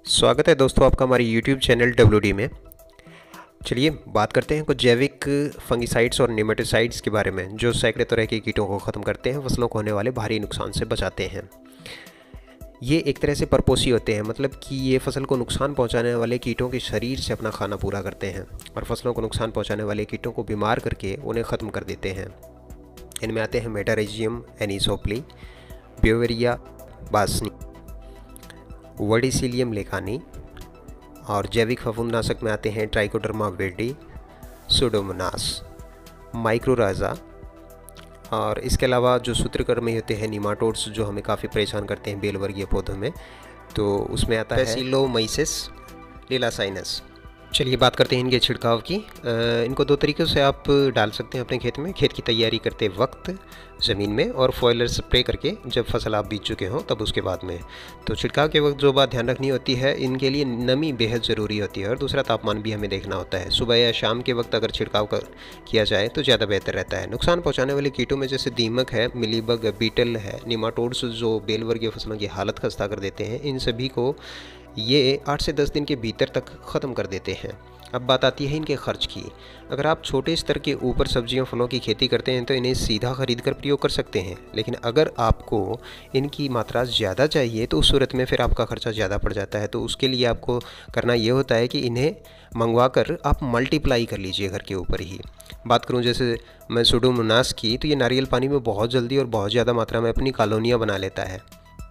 स्वागत है दोस्तों आपका हमारे YouTube चैनल WD में। चलिए बात करते हैं कुछ जैविक फंगिसाइड्स और नेमेटोसाइड्स के बारे में जो सैकड़ों तरह के कीटों को ख़त्म करते हैं, फसलों को होने वाले भारी नुकसान से बचाते हैं। ये एक तरह से परपोषी होते हैं, मतलब कि ये फसल को नुकसान पहुंचाने वाले कीटों के शरीर से अपना खाना पूरा करते हैं और फसलों को नुकसान पहुंचाने वाले कीटों को बीमार करके उन्हें ख़त्म कर देते हैं। इनमें आते हैं Metarhizium anisopliae, Beauveria bassiana, Verticillium lecanii, और जैविक फफूंदनाशक में आते हैं ट्राइकोडर्मा विरिडी, सुडोमोनास, माइक्रोराजा, और इसके अलावा जो सूत्रकृमि होते हैं निमाटोड्स जो हमें काफ़ी परेशान करते हैं बेल वर्गीय पौधों में, तो उसमें आता है बैसिलोमाइसिस लिलासाइनस। चलिए बात करते हैं इनके छिड़काव की। इनको दो तरीक़ों से आप डाल सकते हैं अपने खेत में, खेत की तैयारी करते वक्त ज़मीन में, और फॉयलर स्प्रे करके जब फसल आप बीज चुके हों तब उसके बाद में। तो छिड़काव के वक्त जो बात ध्यान रखनी होती है, इनके लिए नमी बेहद ज़रूरी होती है और दूसरा तापमान भी हमें देखना होता है। सुबह या शाम के वक्त अगर छिड़काव किया जाए तो ज़्यादा बेहतर रहता है। नुकसान पहुँचाने वाले कीटों में जैसे दीमक है, मिलीबग, बीटल है, निमाटोड्स जो बेल वर्गीय फसलों की हालत खस्ता कर देते हैं, इन सभी को ये 8 से 10 दिन के भीतर तक ख़त्म कर देते हैं। अब बात आती है इनके खर्च की। अगर आप छोटे स्तर के ऊपर सब्जियों फलों की खेती करते हैं तो इन्हें सीधा खरीद कर प्रयोग कर सकते हैं, लेकिन अगर आपको इनकी मात्रा ज़्यादा चाहिए तो उस सूरत में फिर आपका खर्चा ज़्यादा पड़ जाता है। तो उसके लिए आपको करना ये होता है कि इन्हें मंगवा कर आप मल्टीप्लाई कर लीजिए घर के ऊपर ही। बात करूँ जैसे मैं सुडोमोनास की, तो ये नारियल पानी में बहुत जल्दी और बहुत ज़्यादा मात्रा में अपनी कॉलोनियाँ बना लेता है।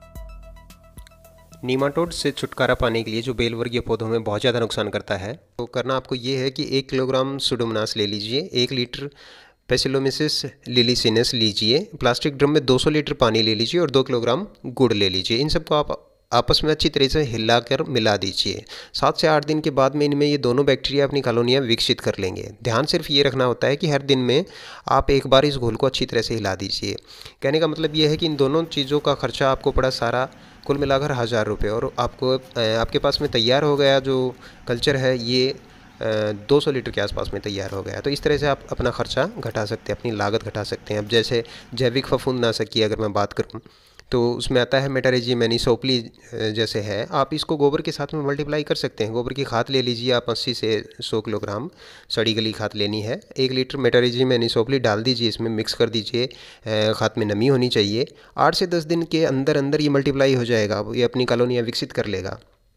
नीमाटोड से छुटकारा पाने के लिए जो बेल वर्गीय पौधों में बहुत ज़्यादा नुकसान करता है, तो करना आपको ये है कि 1 किलोग्राम सुडोमोनास ले लीजिए, 1 लीटर बैसिलोमाइसिस लिलासाइनस लीजिए, प्लास्टिक ड्रम में 200 लीटर पानी ले लीजिए और 2 किलोग्राम गुड़ ले लीजिए। इन सबको आप आपस में अच्छी तरह से हिलाकर मिला दीजिए। 7 से 8 दिन के बाद में इनमें ये दोनों बैक्टीरिया अपनी कॉलोनियाँ विकसित कर लेंगे। ध्यान सिर्फ ये रखना होता है कि हर दिन में आप एक बार इस घोल को अच्छी तरह से हिला दीजिए। कहने का मतलब ये है कि इन दोनों चीज़ों का खर्चा आपको पड़ा सारा कुल मिलाकर 1000 रुपये, और आपको आपके पास में तैयार हो गया जो कल्चर है ये 200 लीटर के आसपास में तैयार हो गया। तो इस तरह से आप अपना खर्चा घटा सकते हैं, अपनी लागत घटा सकते हैं। अब जैसे जैविक फफूंदनाशक की अगर मैं बात करूं तो उसमें आता है मेटाराइजियम एनिसोप्ली जैसे है, आप इसको गोबर के साथ में मल्टीप्लाई कर सकते हैं। गोबर की खाद ले लीजिए आप 80 से 100 किलोग्राम सड़ी गली खाद लेनी है। 1 लीटर मेटाराइजियम एनिसोप्ली डाल दीजिए, इसमें मिक्स कर दीजिए। खाद में नमी होनी चाहिए। 8 से 10 दिन के अंदर अंदर ये मल्टीप्लाई हो जाएगा, ये अपनी कॉलोनियाँ विकसित कर लेगा।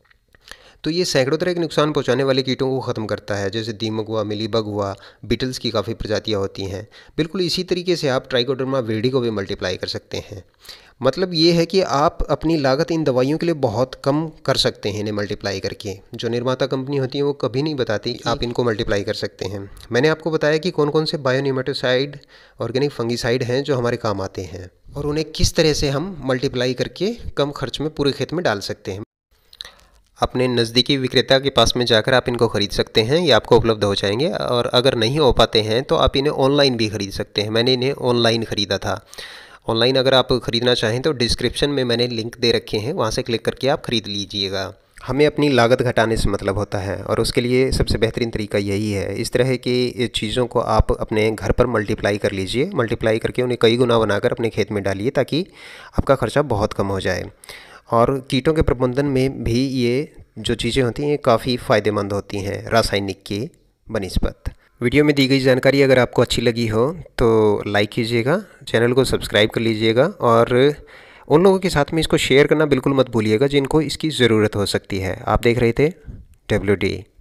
तो ये सैकड़ों तरह के नुकसान पहुंचाने वाले कीटों को ख़त्म करता है, जैसे दीमक हुआ, मिलीबग हुआ, बीटल्स की काफ़ी प्रजातियां होती हैं। बिल्कुल इसी तरीके से आप ट्राइकोडर्मा विरिडी को भी मल्टीप्लाई कर सकते हैं। मतलब ये है कि आप अपनी लागत इन दवाइयों के लिए बहुत कम कर सकते हैं इन्हें मल्टीप्लाई करके। जो निर्माता कंपनी होती है वो कभी नहीं बताती आप इनको मल्टीप्लाई कर सकते हैं। मैंने आपको बताया कि कौन कौन से बायोनेमेटोसाइड, ऑर्गेनिक फंगिसाइड हैं जो हमारे काम आते हैं और उन्हें किस तरह से हम मल्टीप्लाई करके कम खर्च में पूरे खेत में डाल सकते हैं। अपने नज़दीकी विक्रेता के पास में जाकर आप इनको ख़रीद सकते हैं, ये आपको उपलब्ध हो जाएंगे। और अगर नहीं हो पाते हैं तो आप इन्हें ऑनलाइन भी ख़रीद सकते हैं। मैंने इन्हें ऑनलाइन ख़रीदा था। ऑनलाइन अगर आप ख़रीदना चाहें तो डिस्क्रिप्शन में मैंने लिंक दे रखे हैं, वहाँ से क्लिक करके आप ख़रीद लीजिएगा। हमें अपनी लागत घटाने से मतलब होता है और उसके लिए सबसे बेहतरीन तरीका यही है। इस तरह की चीज़ों को आप अपने घर पर मल्टीप्लाई कर लीजिए, मल्टीप्लाई करके उन्हें कई गुना बनाकर अपने खेत में डालिए ताकि आपका खर्चा बहुत कम हो जाए। और कीटों के प्रबंधन में भी ये जो चीज़ें होती हैं काफ़ी फ़ायदेमंद होती हैं रासायनिक की बनिस्बत। वीडियो में दी गई जानकारी अगर आपको अच्छी लगी हो तो लाइक कीजिएगा, चैनल को सब्सक्राइब कर लीजिएगा और उन लोगों के साथ में इसको शेयर करना बिल्कुल मत भूलिएगा जिनको इसकी ज़रूरत हो सकती है। आप देख रहे थे WD।